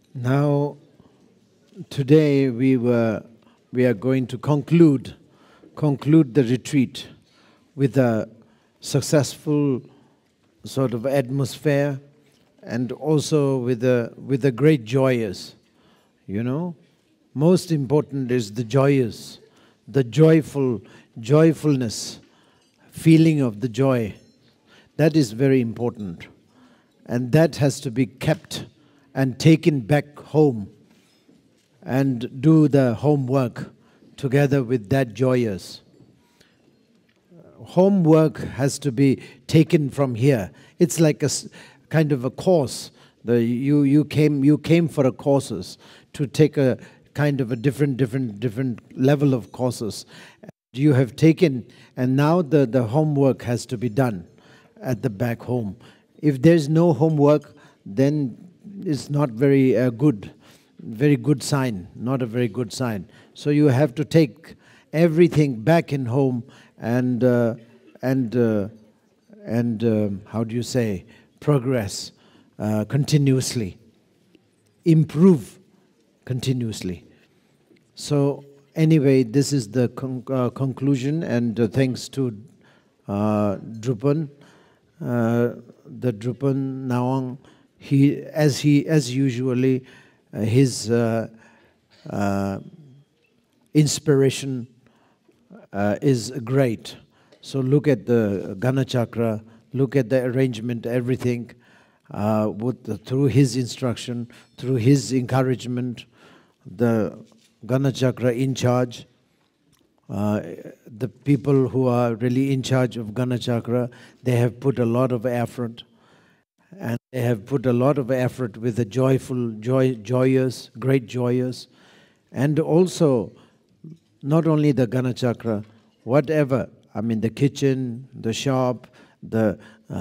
Now, today we are going to conclude the retreat with a successful sort of atmosphere, and also with a great joyous, you know. Most important is the joyous, the joyfulness, feeling of the joy. That is very important. And that has to be kept and taken back home and do the homework together with that joyous. Homework has to be taken from here. It's like a kind of a course. You came for a courses to take a kind of a different level of courses. You have taken, and now the homework has to be done at the back home. If there's no homework, then it's not very good sign, not a very good sign. So you have to take everything back in home and how do you say, progress continuously, improve continuously. So anyway, this is the conclusion, and thanks to Drupan, the Drupan Nawang, as usually, his inspiration is great. So look at the Gana Chakra, look at the arrangement, everything, through his instruction, through his encouragement, the Gana Chakra in charge, the people who are really in charge of Gana Chakra, they have put a lot of effort, and they have put a lot of effort with a joyous, great joyous, and also not only the Gana Chakra, whatever, I mean the kitchen, the shop, the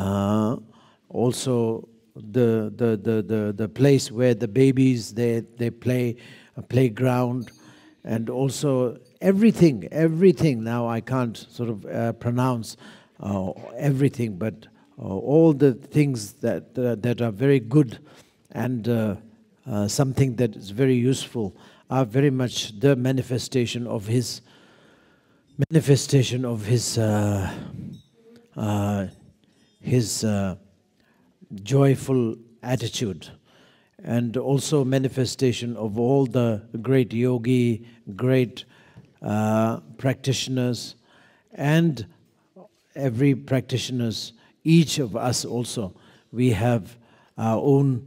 also the place where the babies they play, a playground, and also everything. Now I can't sort of pronounce everything, but all the things that are very good and something that is very useful are very much the manifestation of his joyful attitude, and also manifestation of all the great yogi, great practitioners, and every practitioners, each of us also, we have our own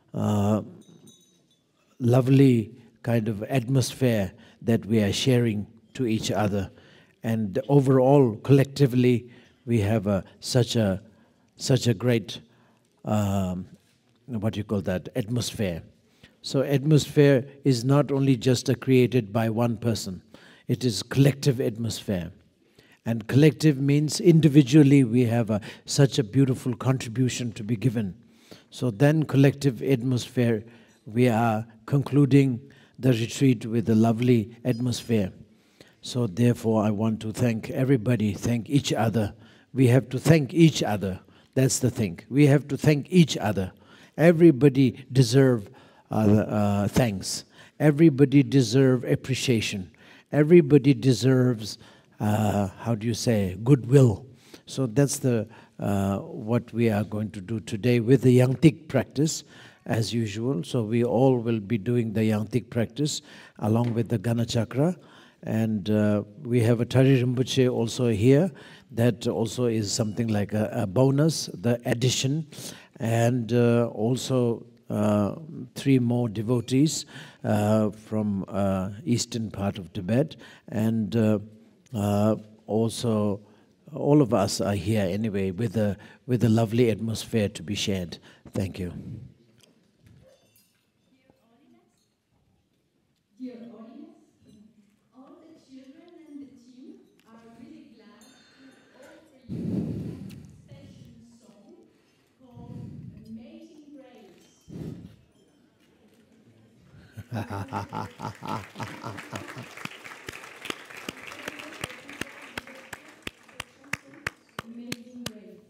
lovely kind of atmosphere that we are sharing to each other. And overall, collectively, we have such a great, what do you call that, atmosphere. So atmosphere is not only just created by one person, it is collective atmosphere. And collective means individually we have such a beautiful contribution to be given. So then collective atmosphere, we are concluding the retreat with a lovely atmosphere. So therefore I want to thank everybody, thank each other. We have to thank each other. That's the thing. We have to thank each other. Everybody deserves thanks. Everybody deserves appreciation. Everybody deserves, how do you say, goodwill. So that's the what we are going to do today with the Yangtik practice, as usual. So we all will be doing the Yangtik practice along with the Gana Chakra. And we have a Tari Rinpoche also here. That also is something like a bonus, the addition. And also 3 more devotees from eastern part of Tibet. And also all of us are here anyway with a lovely atmosphere to be shared. Thank you. Dear audience, all the children and the team are really glad to offer you a special song called Amazing Grace. Amazing Grace.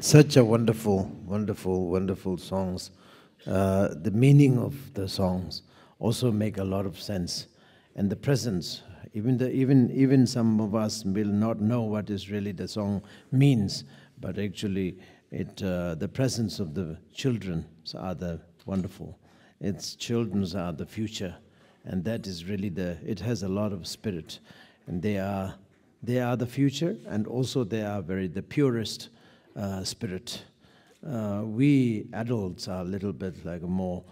Such a wonderful, wonderful, wonderful songs. The meaning of the songs also make a lot of sense, and the presence. Even some of us will not know what is really the song means, but actually, the presence of the children are the wonderful. Its children are the future, and that is really it has a lot of spirit, and they are the future, and also they are the purest spirit. We adults are a little bit like more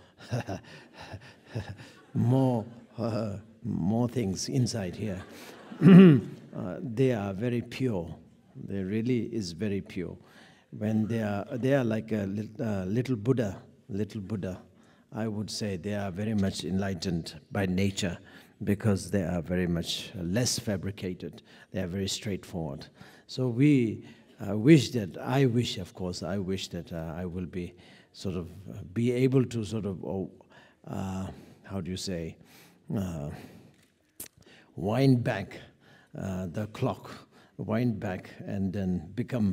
more things inside here. They are very pure. They really is very pure. When they are like a little Buddha. I would say they are very much enlightened by nature, because they are very much less fabricated. They are very straightforward. So I wish that I will be sort of be able to sort of how do you say, wind back the clock, wind back, and then become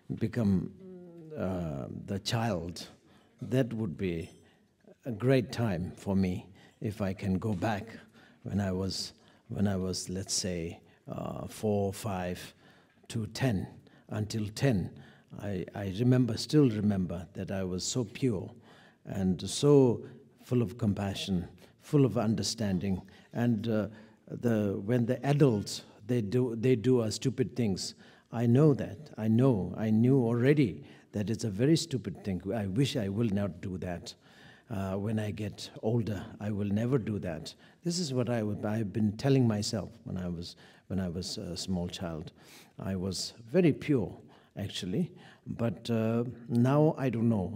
the child. That would be a great time for me if I can go back when I was, let's say, 4, 5 to 10, until 10. I still remember that I was so pure and so full of compassion, full of understanding. And when the adults, they do stupid things, I know that. I knew already that it's a very stupid thing. I wish I will not do that. When I get older, I will never do that. This is what I've been telling myself when I was a small child. I was very pure, actually, but now I don't know.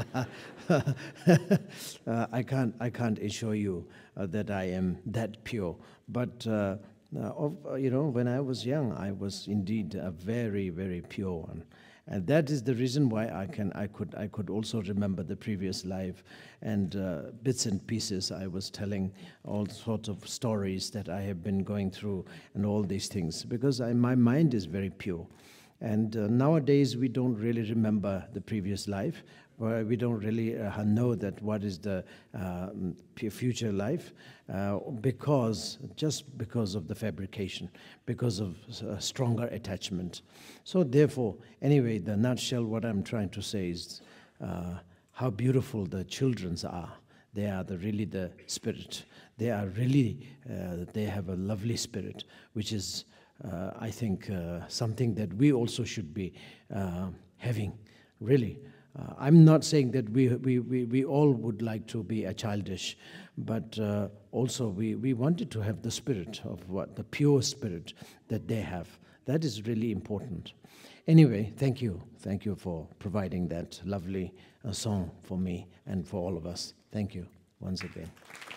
I can't assure you that I am that pure. But when I was young, I was indeed a very, very pure one. And that is the reason why I could also remember the previous life, and bits and pieces. I was telling all sorts of stories that I have been going through and all these things, because my mind is very pure. And nowadays we don't really remember the previous life, or we don't really know that what is the future life, just because of the fabrication, because of stronger attachment. So therefore, anyway, the nutshell, what I'm trying to say is how beautiful the children's are. They are really the spirit. They are really, they have a lovely spirit, which is, I think, something that we also should be having, really. I'm not saying that we all would like to be a childish, but also we wanted to have the spirit of the pure spirit that they have. That is really important. Anyway, thank you. Thank you for providing that lovely song for me and for all of us. Thank you once again.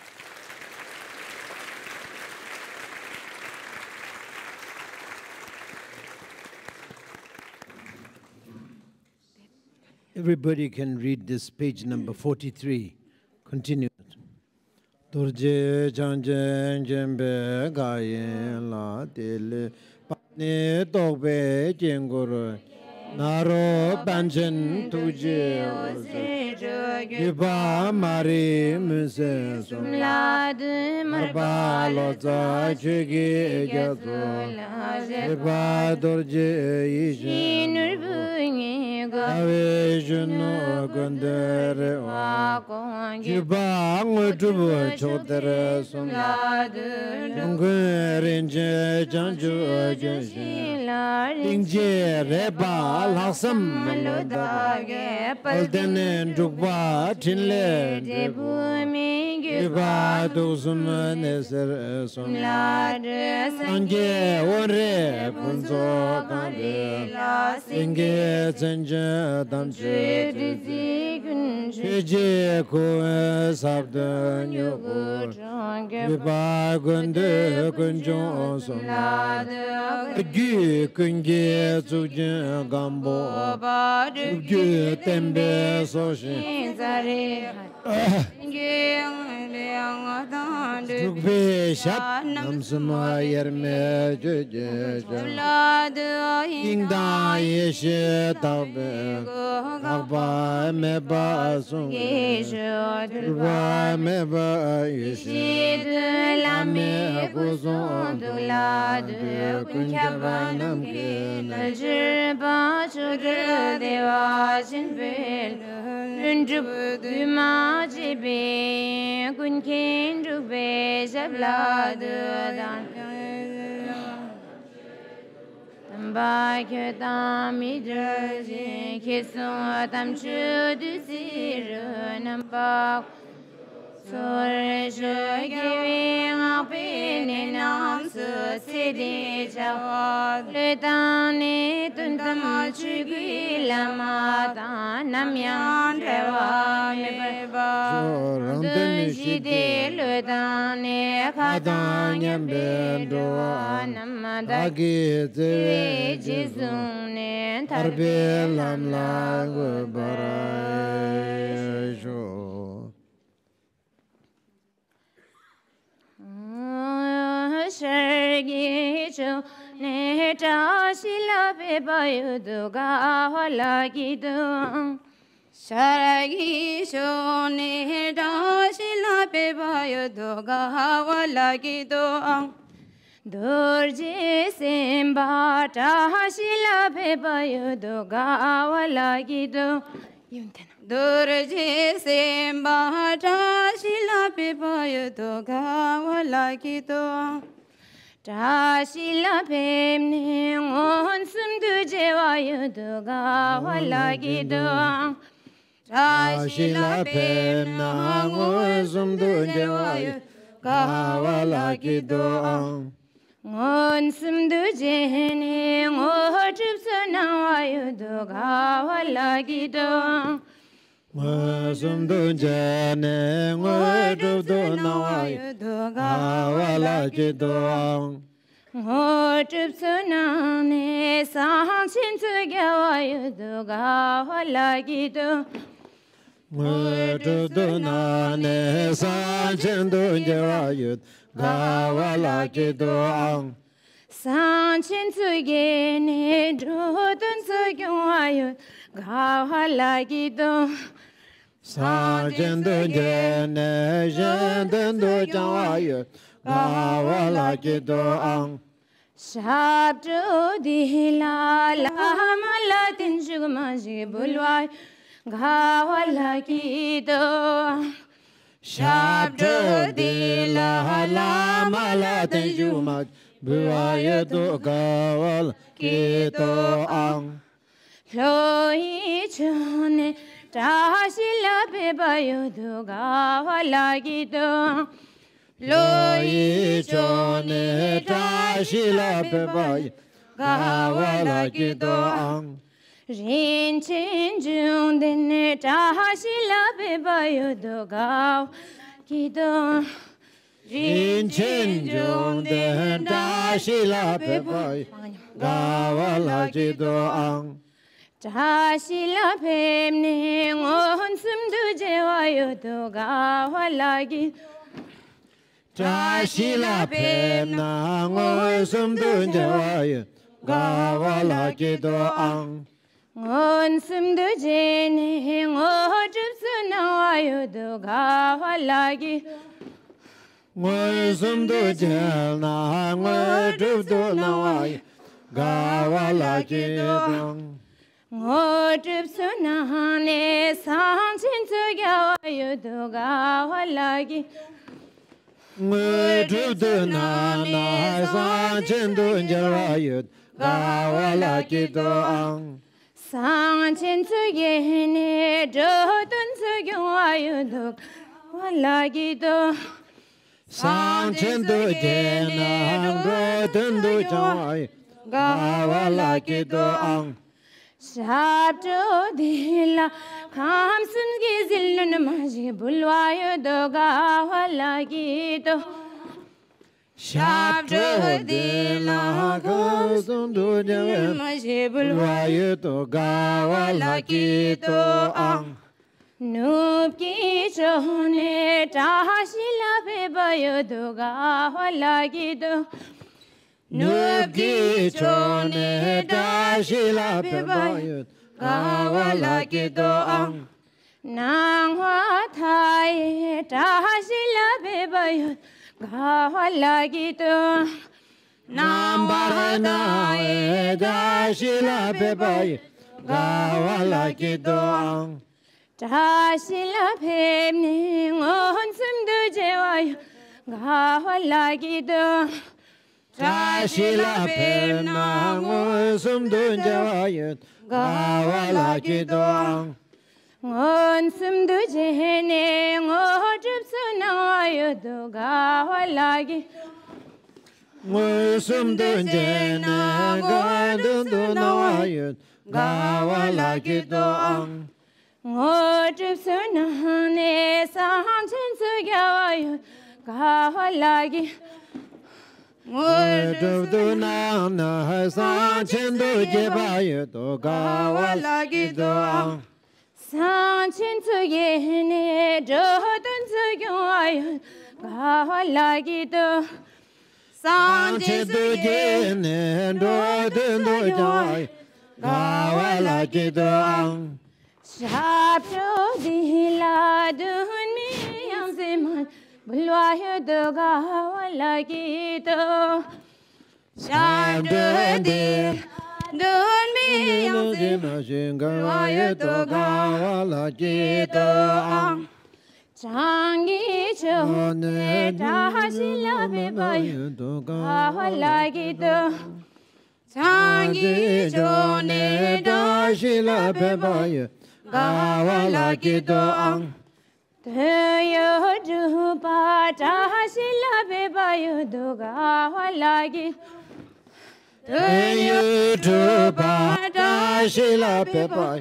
Everybody can read this page number 43. Continue. Turje janjen jembe gayen la dele ne tobe jengoro naro banjen tuje giba mari muse sumlad marba loza chege gazo giba turje yishin Ave juno gondere wa giba ngutubo chodere sumlad ngrenje janju jeje ingje reba lasam malodage palden dugba tinle debumi giba dosum neser sumlad sanje ore punzo kande inge zenje damje je ko sabdan yogo giba gonde kunjo sumlad gu kunge zuje gambo gu tembe so shin Sukveshat Namsuma Yerme Ingda Yeshe Tabe Agba Meba Sung Agba Meba Yeshe Lame Aguzon Dulad Kunjavanam Kena Jirba Chudra Deva Jinvel Runjub Duma Jibe Kunkin Jube Jablad Tamba Midraji Kisun Tam Chudu Sir Namba Surge giving up in answer, Sidi Jawad, Letani, Tuntam Chugila Mata, Namyan, Reva, Dujide, Letani, Katanya, Bendo, Namada, Jizun, Tarbelam Lago Barai. Shargicho Neta Shila Pebayuduga Halagidu Shargicho Neta Shila Pebayuduga Halagidu Durji Simbata Shila Pebayuduga Halagidu Durji Simbata Shila Pebayuduga Halagidu Tashila Pemni on some do Jewayuduga Walagido Tashila Pemna on some do Jewayuduga Walagido on some do Jenny or Gypsonawayuduga Walagido Some do Jenny or Gypsonawayuduga Walagido Gypsonane Sanchin Together Walagido Dunane Sanchin Together Walagido Sanchin Together Drudun Together Walagido Sanchin Together Jendun Together Walagido Shabdo Dihila Malatin Shumaji Bulwai Gawalagido Shabdo Dihila Malatin Shumaji Bulwai Gawalagido Loi Chone Tashila Bebayudu Gawalagido Loi Chone Tashila Bebayudu Gawalagido Rin Chin Jun Dene Tashila Bebayudu Gawalagido Rin Chin Jun Dene Tashila Bebayudu Gawalagido Tashila Pemni on some do Jewayudu Gawalagido Tashila Pemna Ngosum Dunjawaya Gawalagido on some do Jenny or Gypsonawayudu Gawalagido Ngosum Dunjana Ngosum Gawalagido Gypsonane Sanchin Together Gawalagido Dunana Sanchin Dunjawaya Gawalagido Sanchin Together Drudun Together Walagido Sanchin Dunjana Drudun Together Gawalagido Shabdo Dila Kamsun Gizilun Maji Bulwayudu Gawalagido Shabdo Dila Kamsun Maji Bulwayudu Gawalagido Nubki chone tahashila bebayo doga halagido. Nubki chone tahashila bebayo gawalagido. Nangwa thai tahashila bebayo gawalagido. Nambara tahashila bebayo gawalagido. Tahashila pemni ngon sumdu jewayo gawalagido. Tahashila pemna ngon sumdu jewayo gawalagido. Ngon sumdu jehne ngon jibsu nawayo do gawalagi. Ngon sumdu jehne ngon jibsu nawayo gawalagido. Ngon jibsu nahane sahanchin sugawayo gawalagi. Ngon jibsu nahane sahanchin sugawayo gawalagido. Sanchin tsugene jodun tsugawayo gawalagido. Sanchin tsugene jodun tsugawayo gawalagido. Shabdo dihila dun mi yamzeman bulwayo do gawalagido. Shabdo dihila dun mi yamzeman bulwayo do gawalagido. Changi chone tahashila bebayo do gawalagido. Changi chone tahashila bebayo gawalagido. Teyo juba tahashila bebayo do gawalagido. Teyo juba tahashila bebayo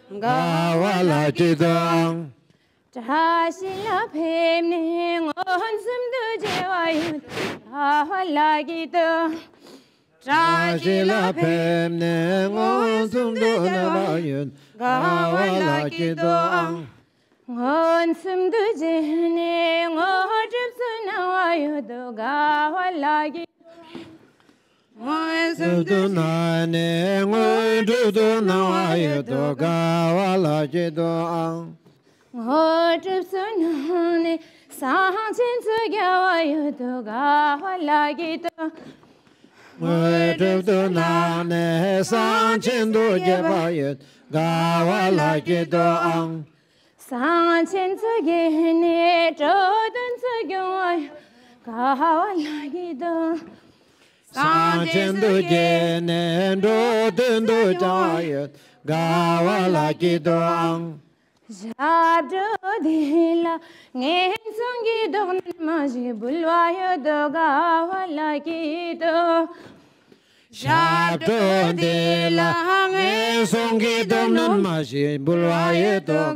gawalagido. Tahashila pemne ngon sumdu jewayo gawalagido. Tahashila pemne ngon sumdu jewayo gawalagido. Ngon sumdu jehne ngon jibsu nawayo do gawalagido. Ngon sumdu nane ngon jibsu nawayo do gawalagido. Ngon jibsu nane sahanchin sugawayo do gawalagido. Ngon jibsu nane sahanchin sugawayo gawalagido. Sanchin tsugene jodun tsugawayo gawalagido. Sanchin tsugene jodun tsugawayo gawalagido. Shabdo dihila ngen sungi don maji bulwayo do gawalagido. Shabdo dihila ngen sungi don maji bulwayo do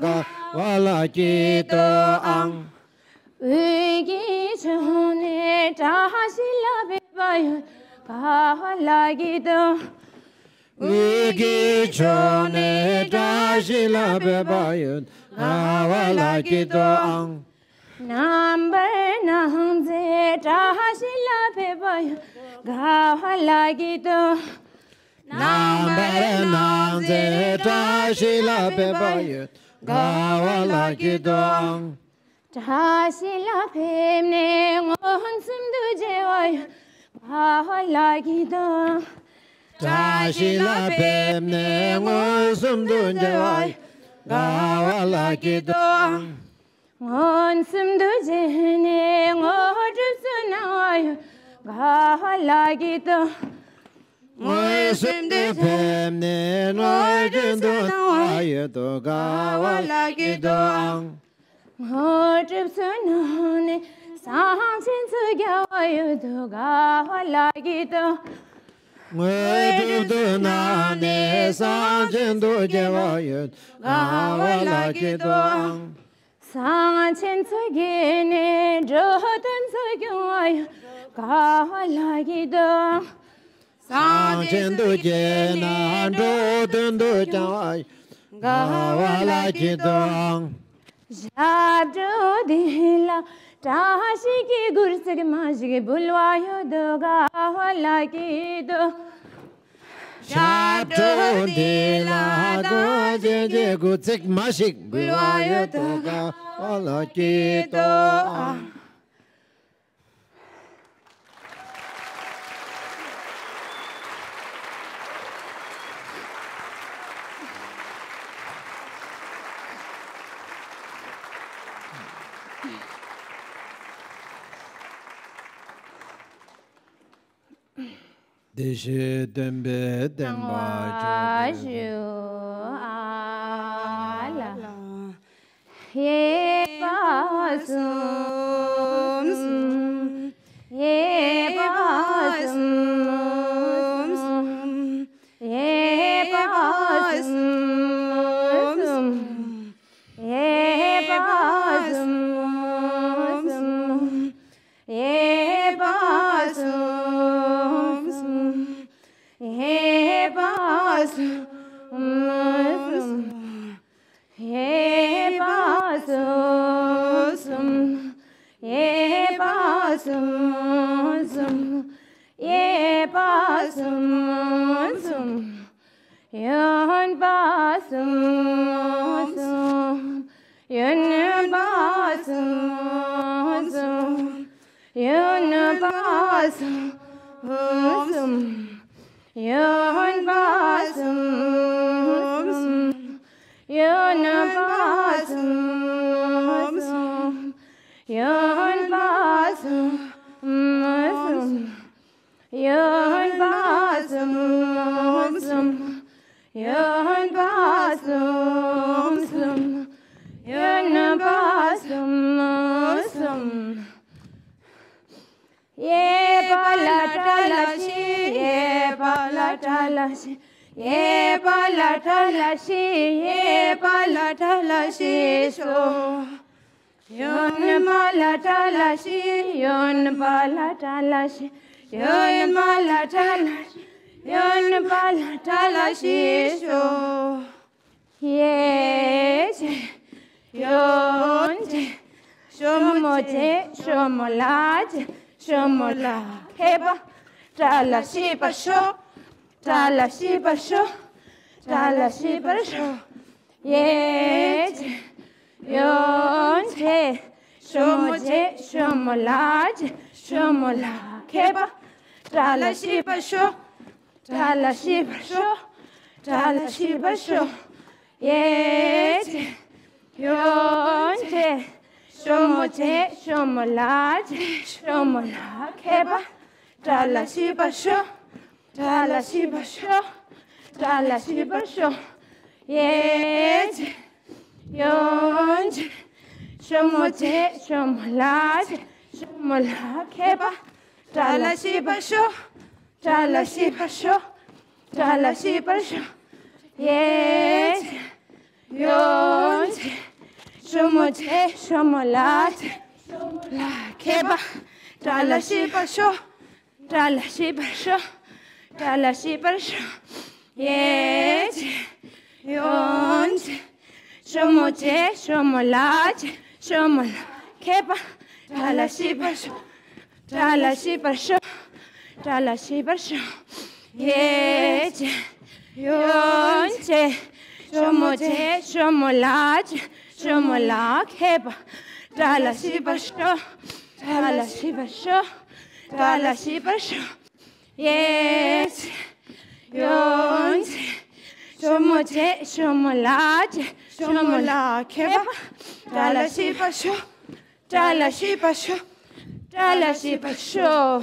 gawalagido. Ugi chone tahashila bebayo gawalagido. Ugi chone tahashila bebayo gawalagido. Number nahamze tahashila bebayo gawalagido. Number nahamze tahashila bebayo gawalagido. Tahashila pemne ngon sumdu jewayo gawalagido. Tahashila pemne ngon sumdu jewayo gawalagido. Ngon sumdu jehne ngon jibsu nawayo gawalagido. Ngon sumdu pemne ngon jibsu nawayo do gawalagido. Ngon jibsu nane sahanchin sugawayo do gawalagido. Ngon jibsu nane sahanchin sugawayo gawalagido. Sahanchin sugene jodun sugawayo gawalagido. Sahanchin sugene jodun sugawayo gawalagido. Jabdo dila Tashiki gursig majig bulwayo doga halaki do Shabdo de la goje je gutsik mashik bulwayo toga alakito. Deshe dembe demba ju ala ye pasum ye pasum ye pasum ye pasum ye pasum Ye basum, ye basum, ye basum, ye basum, yon basum, yon basum, yon basum. Yon basum, yon basum, yon basum, yon basum, yon basum, yon basum. Ye palatalashi, ye palatalashi, ye palatalashi, ye palatalashi so. Yon palatalashi, yon palatalashi, yon palatalashi, yon palatalashi so. Ye yon shomote shomolate. Shomola keba, tala shiba sho, tala shiba sho, tala shiba sho. Yete, yonte, shomote, shomolate, shomola keba, tala shiba sho, tala shiba sho, tala shiba sho. Yete, yonte. Shomote, shomolate, shomola keba, tala shiba sho, tala shiba sho, tala shiba sho. Yete, yonte, shomote, shomolate, shomola keba, tala shiba sho, tala shiba sho, tala shiba sho. Yete, yonte. Shomote, shomolate, shomola keba, tala shiba sho, tala shiba sho, tala shiba sho. Yete, yonte, shomote, shomolate, shomola keba, tala shiba sho, tala shiba sho, tala shiba sho. Yete, yonte, shomote, shomolate. Shomola keba, tala shiba sho, tala shiba sho, tala shiba sho. Yes, yonte, shomote, shomolate, shomola keba, tala shiba sho, tala shiba sho, tala shiba sho.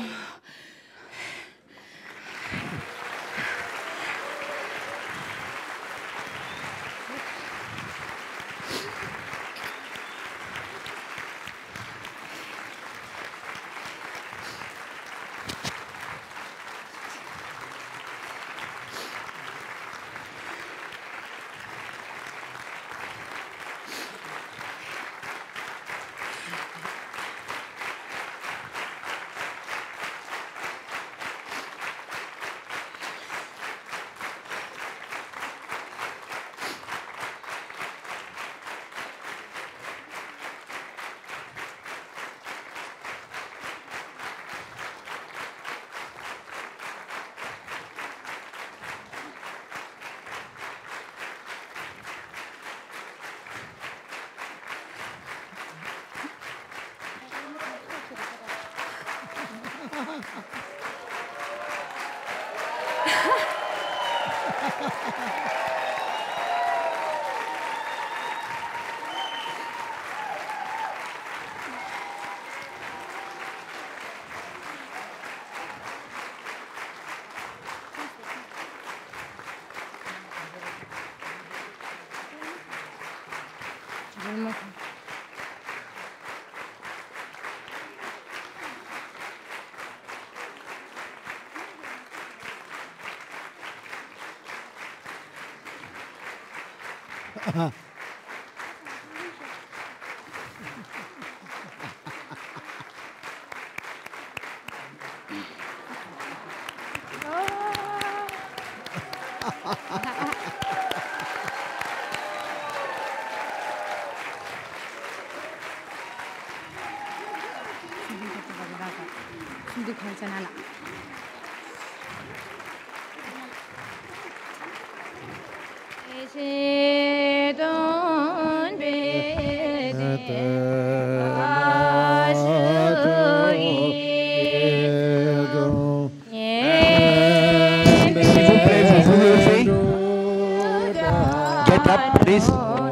Get up, please.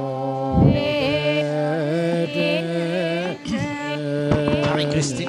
Hare Krishna.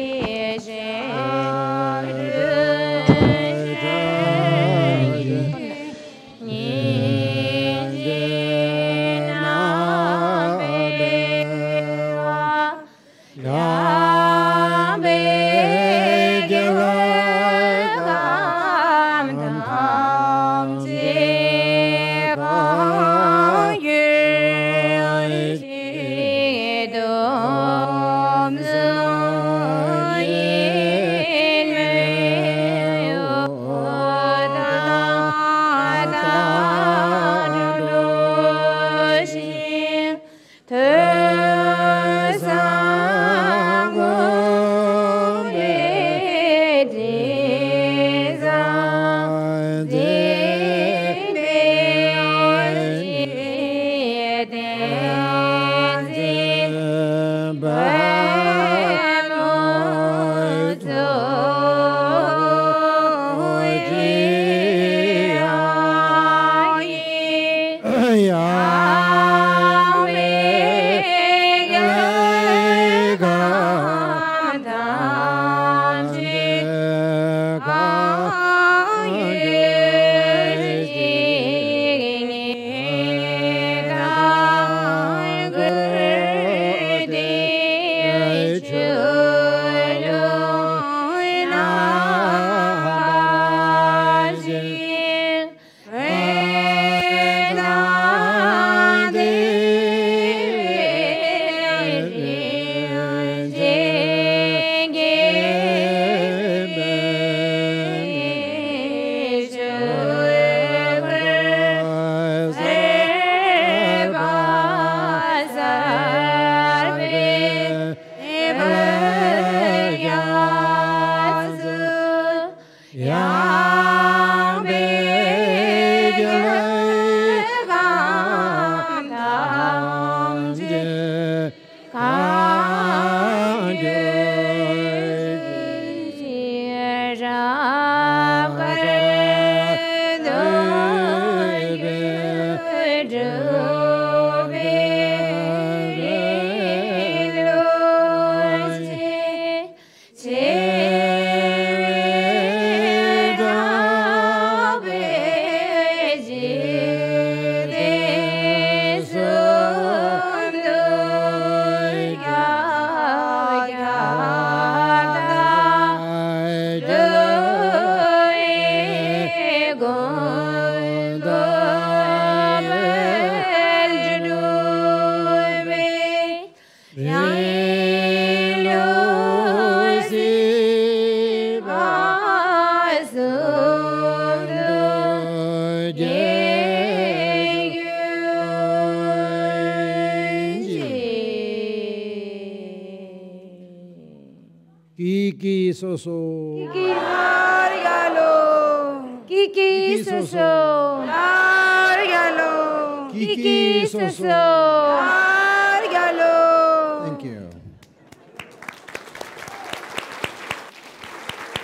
Kiki soso. Kiki Largalo. Kiki soso. Largalo. Kiki soso. Largalo. Thank you.